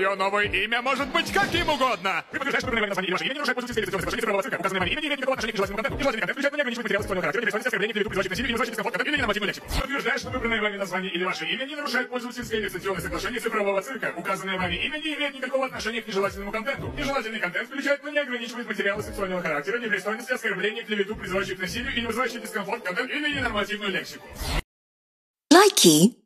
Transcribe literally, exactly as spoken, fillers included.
Ее новое имя может быть каким угодно. Вы подтверждаете, что проверяли название или ваше имя не нарушает пользовательское лицензионное соглашение цифрового цирка. Указанное вами имя не имеет никакого отношения к нежелательному контенту. Нежелательный контент включает, но не ограничивает материалы сексуального характера, не представляет оскорбление, клевету, призывающих к насилию, не вызывающих дискомфорт, контент или ненормативную лексику. Подтверждаешь, что выбранное вами название или ваше имя не нарушает пользовательское лицензионное соглашение цифрового цирка. Указанное вами имя не имеет никакого отношения к нежелательному контенту. Нежелательный контент включает, но не ограничивает материалы сексуального характера, непристойности, оскорбления, клевету, призывающих к насилию и не вызывающих дискомфорт, контент или ненормативную лексику. Likey.